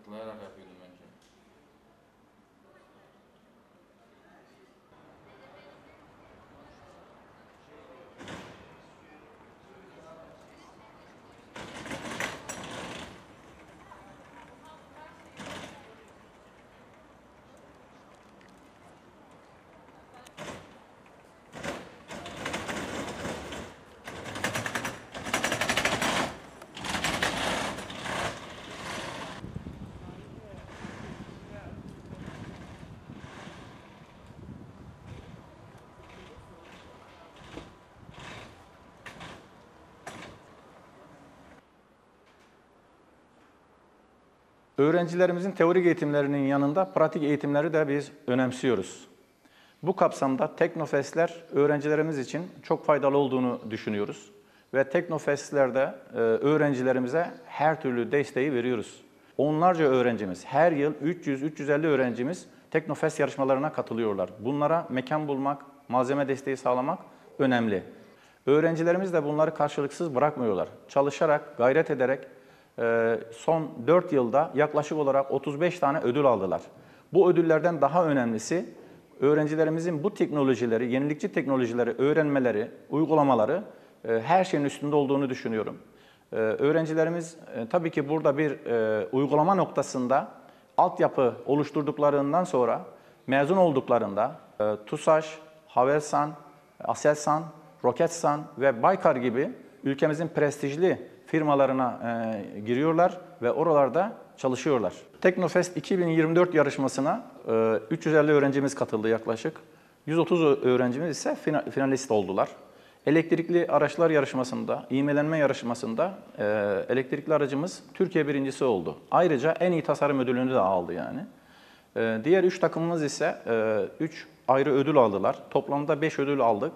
tıklayarak yapıyordum önce. Öğrencilerimizin teorik eğitimlerinin yanında pratik eğitimleri de biz önemsiyoruz. Bu kapsamda Teknofest'ler öğrencilerimiz için çok faydalı olduğunu düşünüyoruz. Ve Teknofest'lerde öğrencilerimize her türlü desteği veriyoruz. Onlarca öğrencimiz, her yıl 300-350 öğrencimiz Teknofest yarışmalarına katılıyorlar. Bunlara mekan bulmak, malzeme desteği sağlamak önemli. Öğrencilerimiz de bunları karşılıksız bırakmıyorlar. Çalışarak, gayret ederek son 4 yılda yaklaşık olarak 35 tane ödül aldılar. Bu ödüllerden daha önemlisi öğrencilerimizin bu teknolojileri, yenilikçi teknolojileri öğrenmeleri, uygulamaları her şeyin üstünde olduğunu düşünüyorum. Öğrencilerimiz tabii ki burada bir uygulama noktasında altyapı oluşturduklarından sonra mezun olduklarında TUSAŞ, Havelsan, Aselsan, Roketsan ve Baykar gibi ülkemizin prestijli firmalarına giriyorlar ve oralarda çalışıyorlar. Teknofest 2024 yarışmasına 350 öğrencimiz katıldı yaklaşık. 130 öğrencimiz ise finalist oldular. Elektrikli araçlar yarışmasında, ivmelenme yarışmasında elektrikli aracımız Türkiye birincisi oldu. Ayrıca en iyi tasarım ödülünü de aldı yani. Diğer 3 takımımız ise 3 ayrı ödül aldılar. Toplamda 5 ödül aldık.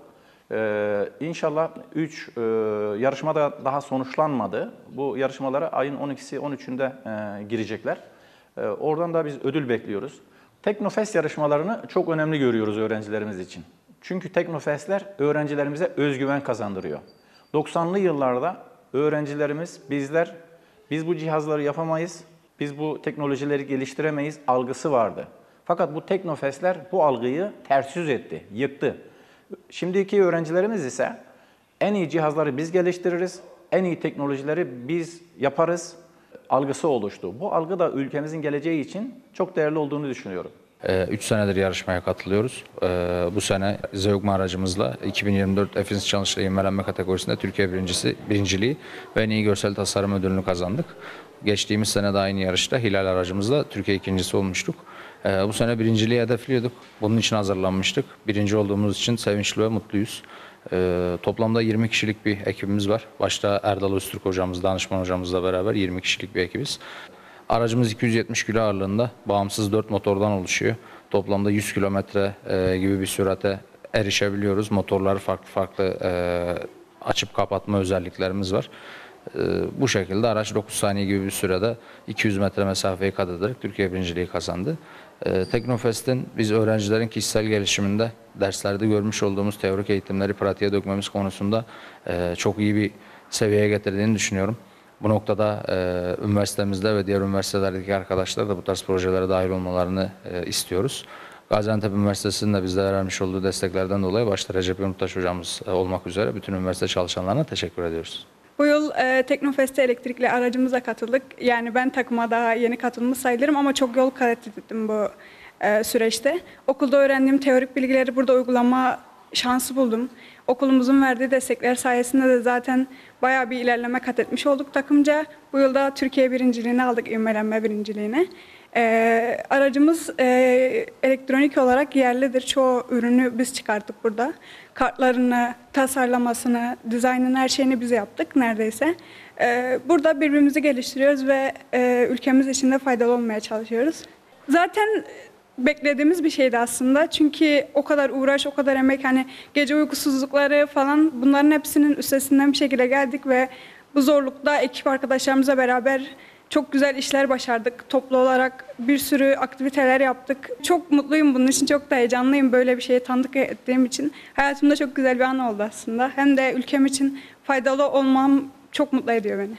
İnşallah 3 yarışma da daha sonuçlanmadı. Bu yarışmalara ayın 12'si 13'ünde girecekler. Oradan da biz ödül bekliyoruz. Teknofest yarışmalarını çok önemli görüyoruz öğrencilerimiz için. Çünkü Teknofestler öğrencilerimize özgüven kazandırıyor. 90'lı yıllarda öğrencilerimiz, biz bu cihazları yapamayız, biz bu teknolojileri geliştiremeyiz algısı vardı. Fakat bu Teknofestler bu algıyı ters yüz etti, yıktı. Şimdiki öğrencilerimiz ise en iyi cihazları biz geliştiririz, en iyi teknolojileri biz yaparız algısı oluştu. Bu algı da ülkemizin geleceği için çok değerli olduğunu düşünüyorum. 3 senedir yarışmaya katılıyoruz. Bu sene Zeugma aracımızla 2024 Efins Çalıştay ivmelenme kategorisinde Türkiye birinciliği ve en iyi görsel tasarım ödülünü kazandık. Geçtiğimiz sene de aynı yarışta Hilal aracımızla Türkiye ikincisi olmuştuk. Bu sene birinciliği hedefliyorduk. Bunun için hazırlanmıştık. Birinci olduğumuz için sevinçli ve mutluyuz. Toplamda 20 kişilik bir ekibimiz var. Başta Erdal Öztürk hocamız, danışman hocamızla beraber 20 kişilik bir ekibiz. Aracımız 270 kilo ağırlığında, bağımsız 4 motordan oluşuyor. Toplamda 100 kilometre gibi bir sürate erişebiliyoruz. Motorları farklı açıp kapatma özelliklerimiz var. Bu şekilde araç 9 saniye gibi bir sürede 200 metre mesafeyi kat ederek Türkiye birinciliği kazandı. Teknofest'in biz öğrencilerin kişisel gelişiminde derslerde görmüş olduğumuz teorik eğitimleri pratiğe dökmemiz konusunda çok iyi bir seviyeye getirdiğini düşünüyorum. Bu noktada üniversitemizde ve diğer üniversitelerdeki arkadaşlar da bu tarz projelere dahil olmalarını istiyoruz. Gaziantep Üniversitesi'nin de bizlere vermiş olduğu desteklerden dolayı başta Recep Yurttaş hocamız olmak üzere bütün üniversite çalışanlarına teşekkür ediyoruz. Bu yıl Teknofest'e elektrikli aracımıza katıldık. Yani ben takıma daha yeni katılmış sayılırım ama çok yol kat ettim bu süreçte. Okulda öğrendiğim teorik bilgileri burada uygulama şansı buldum. Okulumuzun verdiği destekler sayesinde de zaten bayağı bir ilerleme kat etmiş olduk takımca. Bu yılda Türkiye birinciliğini aldık, ivmelenme birinciliğini. Aracımız elektronik olarak yerlidir. Çoğu ürünü biz çıkarttık burada. Kartlarını, tasarlamasını, dizaynını, her şeyini biz yaptık neredeyse. Burada birbirimizi geliştiriyoruz ve ülkemiz için de faydalı olmaya çalışıyoruz. Zaten beklediğimiz bir şeydi aslında. Çünkü o kadar uğraş, o kadar emek, hani gece uykusuzlukları falan, bunların hepsinin üstesinden bir şekilde geldik ve bu zorlukta ekip arkadaşlarımızla beraber çok güzel işler başardık. Toplu olarak bir sürü aktiviteler yaptık. Çok mutluyum bunun için, çok da heyecanlıyım böyle bir şeye tanıklık ettiğim için. Hayatımda çok güzel bir an oldu aslında. Hem de ülkem için faydalı olmam çok mutlu ediyor beni.